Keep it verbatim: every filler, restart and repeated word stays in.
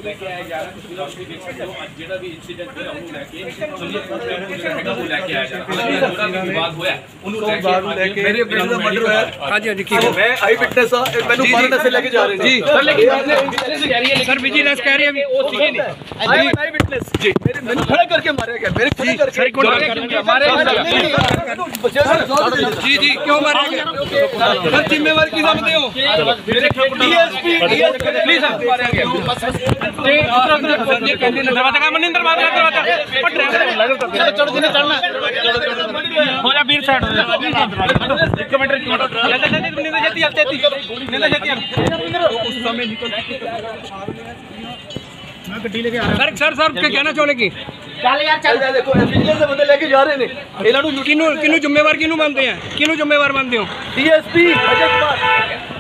लेके आया जा रहा है। पूरा उसमें देख सकते हो जेड़ा भी इंसिडेंट होया ਉਹਨੂੰ ਲੈ ਕੇ ਸਮਝੇ ਹੈਗਾ ਉਹ ਲੈ ਕੇ ਆਇਆ ਜਾ ਰਿਹਾ। ਥੋੜਾ ਵੀ ਵਿਵਾਦ ਹੋਇਆ ਉਹਨੂੰ ਲੈ ਕੇ ਮੇਰੇ ਬੇਟੇ ਦਾ ਮਰਡਰ ਹੋਇਆ। ਹਾਂਜੀ ਹਾਂਜੀ ਕੀ ਮੈਂ ਆਈ ਵਿਟਨੈਸ ਆ ਮੈਨੂੰ ਫਾਰਨ ਸੇ ਲੈ ਕੇ ਜਾ ਰਹੇ ਨੇ ਜੀ ਸਰ। ਲੇਕਿਨ ਵਿਜੀਲੈਂਸ ਕਹਿ ਰਹੀ ਹੈ ਸਰ ਵਿਜੀਲੈਂਸ ਕਹਿ ਰਹੀ ਹੈ ਵੀ ਉਹ ਸੀਗੇ ਨਹੀਂ ਆਈ ਆਈ ਵਿਟਨੈਸ ਜੀ ਮੇਰੇ ਮੈਨੂੰ ਖੜਾ ਕਰਕੇ ਮਾਰਿਆ ਗਿਆ ਮੇਰੇ ਖੜੇ ਕਰਕੇ ਸਰ ਕੋਲ ਮਾਰੇ ਜੀ ਜੀ क्यों मारे सर जिम्मेवार की समझते हो डीएसपी प्लीज मारा गया ते उधर ये कहने दरवाजा का मनिंदर दरवाजा दरवाजा पर ड्राइवर चढ़ दिन चढ़ना हो जा वीर साइड हो जा एक मिनट एक मिनट जल्दी जल्दी नींद जल्दी जल्दी नींद जल्दी उस समय निकल मैं गड्डी लेके आ रहा सर सर क्या कहना चाहोगे चल यार चल देखो विजिलेंस से बंदे लेके जा रहे ने ਇਹਨਾਂ ਨੂੰ ਕਿਨੂੰ ਕਿਨੂੰ ਜ਼ਿੰਮੇਵਾਰ ਕਿਨੂੰ ਮੰਨਦੇ ਆ ਕਿਨੂੰ ਜ਼ਿੰਮੇਵਾਰ ਮੰਨਦੇ ਹੋ ਡੀਐਸਪੀ ਅਜੇ ਕੁਮਾਰ